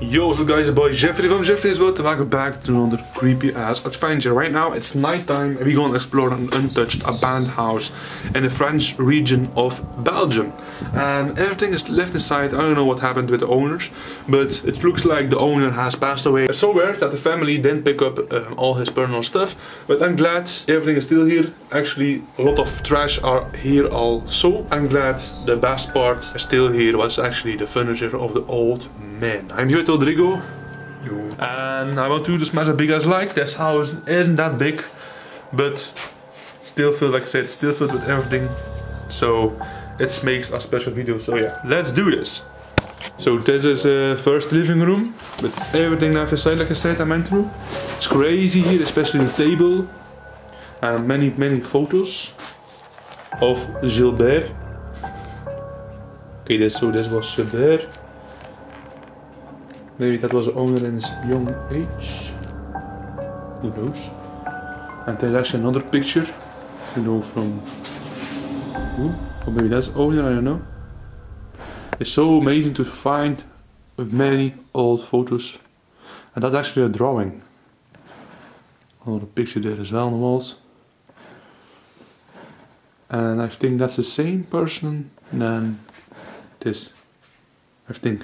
Yo, what's up guys, it's boy Jeffrey from Jeffrey's World and welcome back to another creepy ass adventure. Right now it's nighttime and we're going to explore an untouched abandoned house in the French region of Belgium. And everything is left inside. I don't know what happened with the owners, but it looks like the owner has passed away. It's so weird that the family didn't pick up all his personal stuff, but I'm glad everything is still here. Actually, a lot of trash are here also. I'm glad the best part is still here, was actually the furniture of the old man. I'm here with Rodrigo. Yo. And I want to smash as big as like. This house isn't that big, but still filled, like I said, still filled with everything. So it makes a special video. So yeah, let's do this. So this is first living room with everything left inside, like I said, I went through. It's crazy here, especially the table. And many photos of Gilbert. Okay, so this was Gilbert. Maybe that was the owner in his young age. Who knows? And there's actually another picture. You know, from who? Or maybe that's owner, I don't know. It's so amazing to find with many old photos. And that's actually a drawing. Another picture there as well on the walls. And I think that's the same person than this. I think.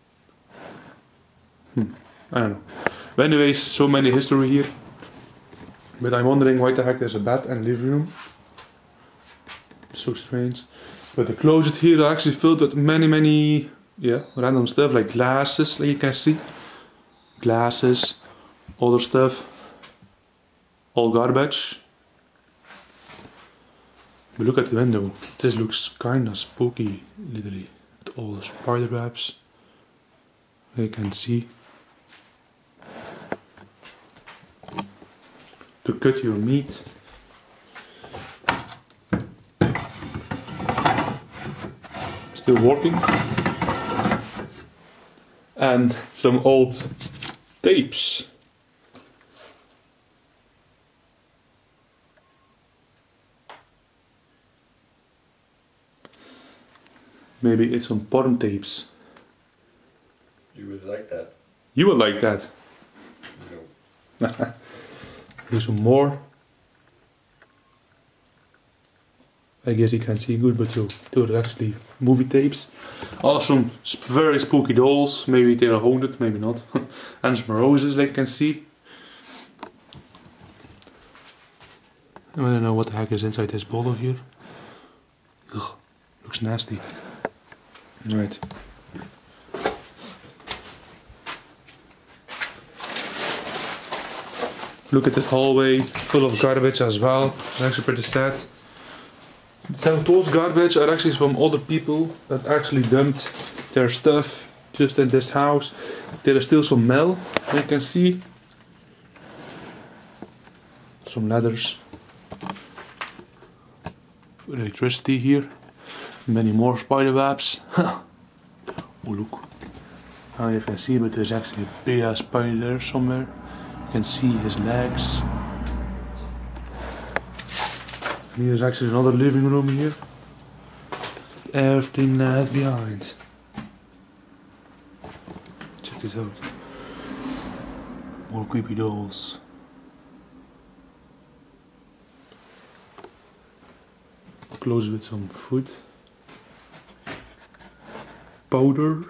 I don't know. But anyways, so many history here. But I'm wondering why the heck there's a bed and living room. So strange. But the closet here are actually filled with many random stuff like glasses, like you can see. Glasses, other stuff. All garbage. But look at the window. This looks kinda spooky, literally. With all the spider webs. You can see. To cut your meat. Still working. And some old tapes. Maybe it's some porn tapes. You would like that. You would like that. No. Here's some more. I guess you can't see good, but those are actually movie tapes. Also some very spooky dolls. Maybe they are haunted, maybe not. And some roses, like you can see. I don't know what the heck is inside this bottle here. Ugh, looks nasty. Right. Look at this hallway, full of garbage as well. It's actually pretty sad. Those garbage are actually from other people that actually dumped their stuff just in this house. There is still some mail, you can see. Some ladders. Electricity here. Many more spider webs. Oh look. Now you can see, but there's actually a big ass spider there somewhere. You can see his legs. And here's actually another living room here. Everything left behind. Check this out. More creepy dolls. Close with some food. Powder.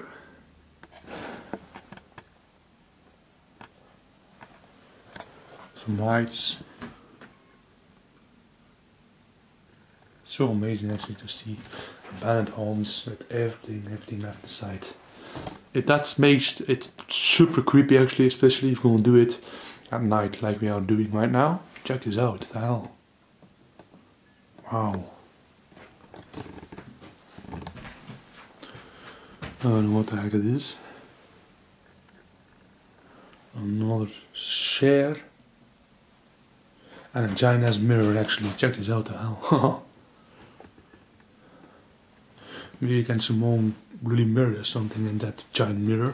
Some lights. So amazing actually to see abandoned homes with everything left inside. That makes it super creepy actually, especially if we're gonna do it at night like we are doing right now. Check this out, what the hell. Wow. I don't know what the heck it is. Another chair. And a giant ass mirror actually. Check this out, the hell. Maybe you can someone really mirror something in that giant mirror.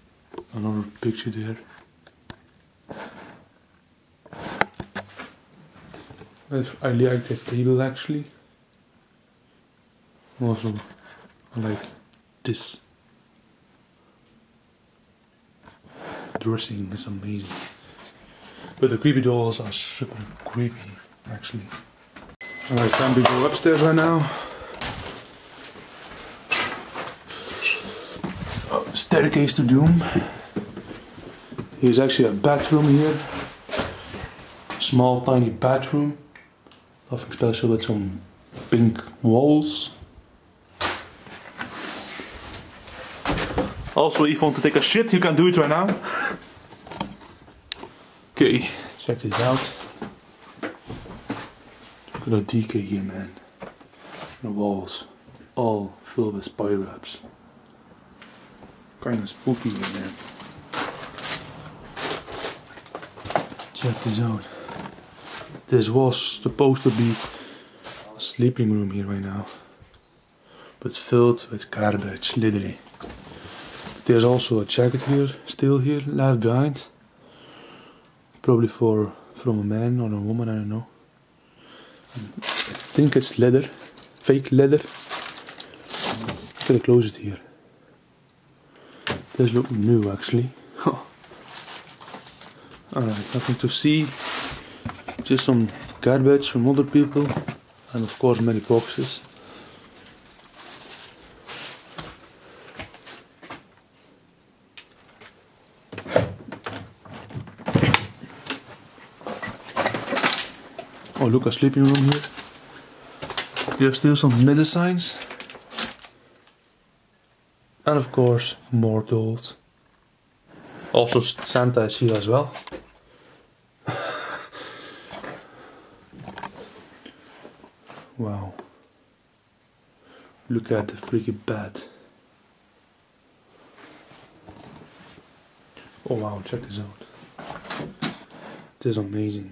Another picture there. I like the table actually. Also, I like this. Dressing is amazing. But the creepy dolls are super creepy actually. Alright, time to go upstairs right now. Oh, staircase to doom. Here's actually a bathroom here. Small tiny bathroom. Nothing special with some pink walls. Also, if you want to take a shit, you can do it right now. Okay, check this out. Look at the decay here, man. The walls, all filled with spider webs. Kinda spooky here, man. Check this out. This was supposed to be a sleeping room here right now, but filled with garbage, literally. There's also a jacket here, still here, left behind. Probably from a man or a woman, I don't know. I think it's leather, fake leather. I'm gonna close it here. Does look new actually. Alright, nothing to see. Just some garbage from other people. And of course many boxes. Oh, look, a sleeping room here. There's still some medicines. And of course, more dolls. Also, Santa is here as well. Wow. Look at the freaky bed. Oh wow, check this out. This is amazing.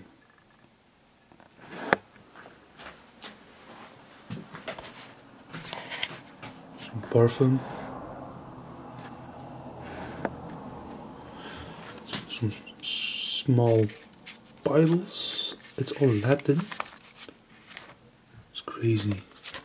Some perfume. Some small Bibles. It's all Latin. It's crazy.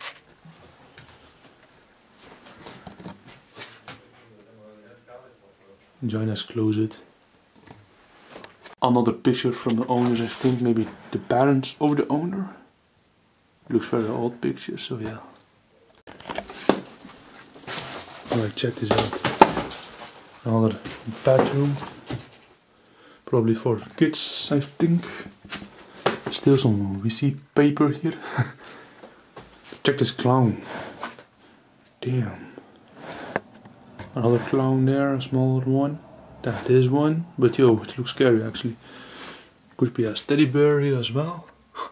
Jonas close it. Another picture from the owners, I think maybe the parents of the owner. Looks very old picture, so yeah. Alright, check this out. Another bathroom. Probably for kids, I think. Still some receipt paper here. Check this clown. Damn. Another clown there, a smaller one. That is one, but yo, it looks scary actually. Could be a teddy bear here as well.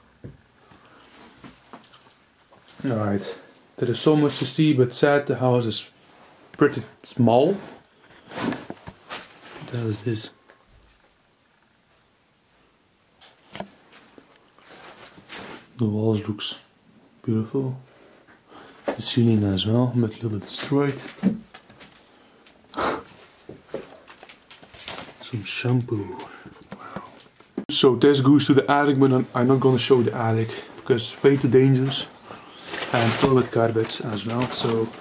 Alright, there is so much to see, but sad the house is pretty small. What the hell is this? The walls looks beautiful. The ceiling as well, but a little bit destroyed. Some shampoo. Wow. So this goes to the attic, but I'm not gonna show the attic because it's way too dangerous and full with garbage as well. So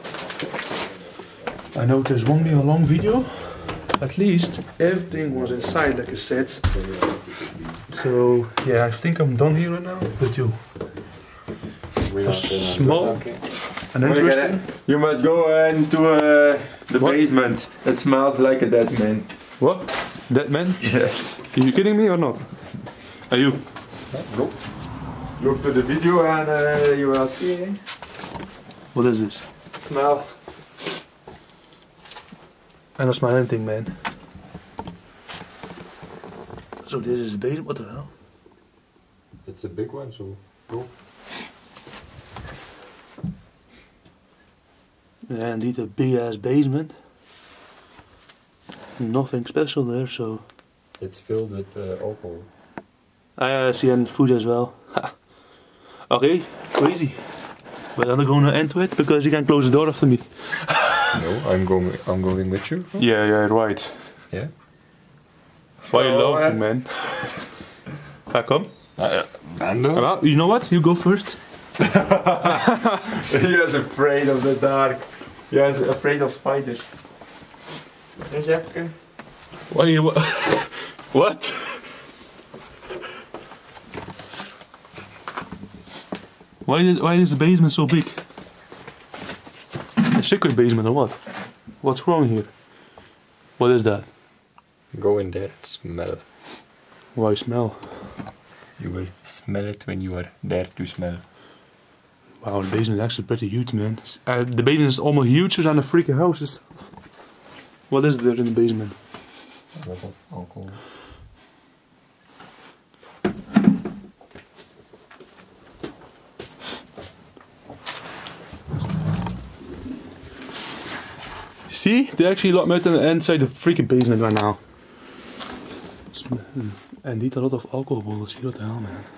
I know this won't be a long video. At least everything was inside, like I said. So yeah, I think I'm done here right now. But yo, small and interesting. You must go into the basement. It smells like a dead man. What? Dead man? Yes. Are you kidding me or not? Are you? Nope. Look to the video and you will see. What is this? Smell. I don't smell anything, man. So this is the basement. What the hell? It's a big one, so go. Yeah, indeed, a big ass basement. Nothing special there, so. It's filled with alcohol. I see and food as well. Okay, crazy. But I'm not going to end to it because you can close the door after me. No, I'm going with you. Yeah, right. Yeah. Why are you laughing, man? Come. Well, you know what? You go first. He is afraid of the dark. He is afraid of spiders. Yes, Jeffke? Why you... What? Why is the basement so big? A secret basement or what? What's wrong here? What is that? Go in there, smell. Why smell? You will smell it when you are there to smell. Wow, the basement is actually pretty huge, man. The basement is almost huger than the freaking house itself. What is there in the basement? Alcohol. See? They actually lock me out inside the freaking basement right now. Indeed, a lot of alcohol bottles. What the hell, man?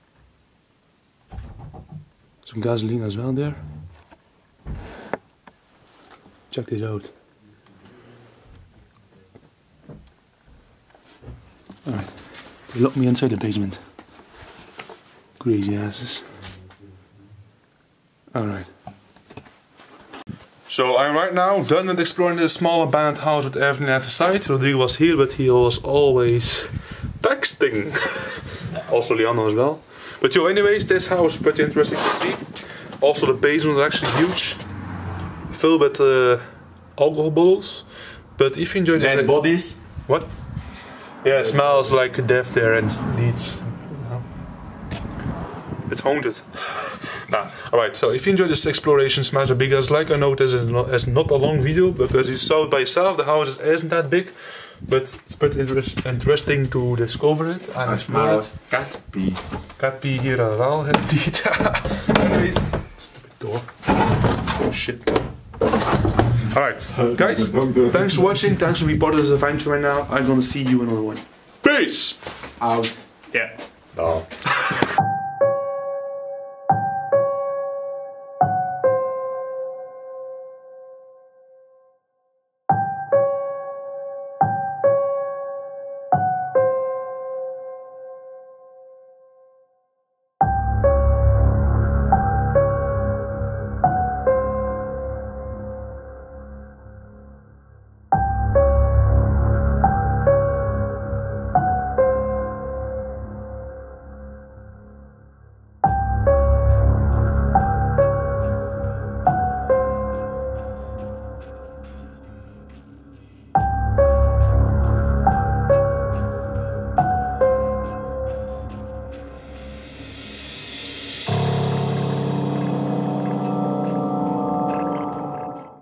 Some gasoline as well there. Check this out. Alright, they locked me inside the basement. Crazy asses. Alright. So I'm right now done with exploring this small abandoned house with everything inside. Rodrigo was here, but he was always texting. Also Leandro as well. But yo, anyways, this house is pretty interesting to see. Also the basement is actually huge. Filled with alcohol bottles. But if you enjoy this... Dead bodies. What? Yeah, it smells like death there and needs... It's haunted. Nah, alright, so if you enjoyed this exploration, smash a big ass like. I know this is not a long video, because you saw it by yourself, the house isn't that big. But it's pretty interesting to discover it and explore it. Cat pee. Cat pee here as well, indeed. Anyways, stupid door. Oh shit. Alright, guys, thanks for watching, thanks for being part of this adventure right now. I'm gonna see you in another one. Peace! Out. Yeah. No.